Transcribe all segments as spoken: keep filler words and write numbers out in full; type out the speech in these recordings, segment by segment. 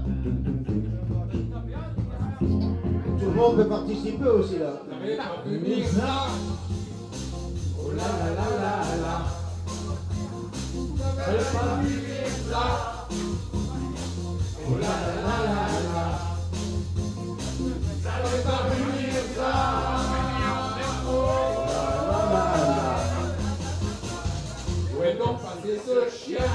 Tout le monde peut participer aussi là. Venir là. Oh là là là là là. Ça va pas venir là. Oh là là là là là. Ça va pas venir là. Oh là là là là. Où est donc passé ce chien?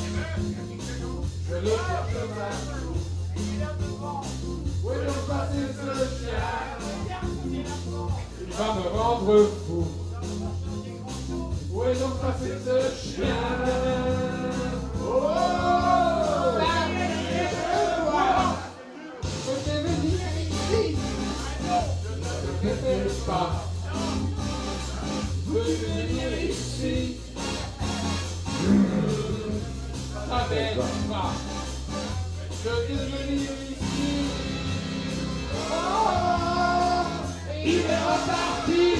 Je le cherche partout. Où est donc passé ce chien? Il va me rendre fou. Où est donc passé ce chien? Oh, laissez-moi. Je vais venir ici. Ne t'inquiète pas. Je veux venir ici. T'inquiète pas. Je veux venir ici. Oh, il est reparti.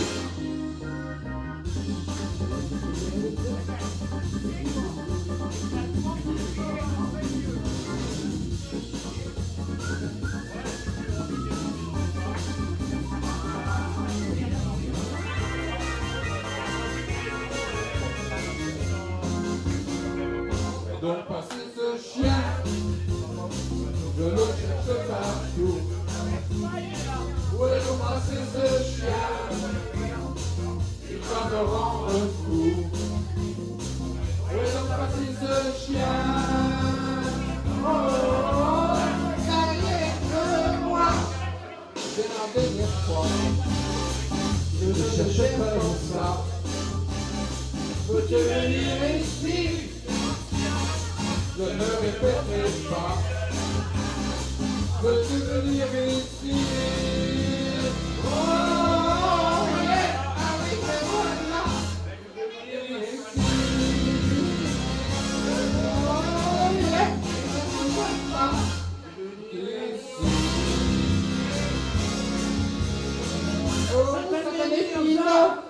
Donc passer ce chien, je le cherche partout. Où est donc passé ce chien? Il va me rendre fou. Où est donc passé ce chien? Oh, ça y est, que moi, c'est la dernière fois. Je ne cherche pas comme ça. Peux-tu venir ici? Je ne répéterai pas. Veux-tu venir ici? Oh, yeah, avec les voilà. Venir ici. Oh, yeah, je ne veux pas. Ici. Oh, ça t'en est fini.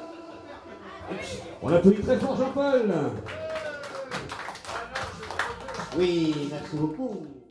On applaudit très fort Jean-Paul. Oui, merci beaucoup.